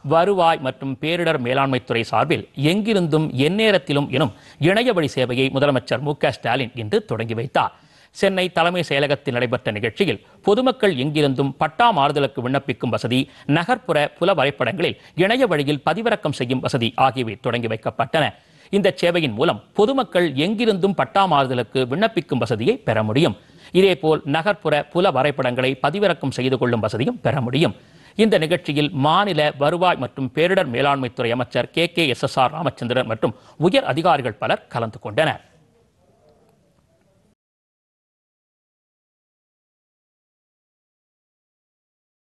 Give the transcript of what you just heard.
வருவாய் மற்றும் பேரிடர் மேலாண்மைத்துறை சார்பில் எங்கிருந்தும் எந்நேரத்திலும் எனும் இணைய வழி சேவையை முதலமைச்சர் மு.க.ஸ்டாலின் இன்று தொடங்கி வைத்தார். சென்னை தலைமை செயலகத்தில் நடைபெற்ற நிகழ்ச்சியில் பொதுமக்கள் எங்கிருந்தும் பட்டா மாறுதலுக்கு விண்ணப்பிக்கும் வசதி, நகர்ப்புற புல வரைபடங்களில் இணைய வழியில் பதிவிறக்கம் செய்யும் வசதி ஆகியவை தொடங்கி வைக்கப்பட்டன. இந்த சேவையின் மூலம் பொதுமக்கள் எங்கிருந்தும் பட்டா மாறுதலுக்கு விண்ணப்பிக்கும் வசதியை பெற முடியும். இதேபோல் நகர்ப்புற புல வரைபடங்களை பதிவிறக்கம் செய்து கொள்ளும் வசதியும் பெற முடியும். இந்த நிகழ்ச்சியில் மாநில வருவாய் மற்றும் பேரிடர் மேலாண்மைத்துறை அமைச்சர் KKSSR ராமச்சந்திரன் மற்றும் உயர் அதிகாரிகள் பலர் கலந்து கொண்டனர்.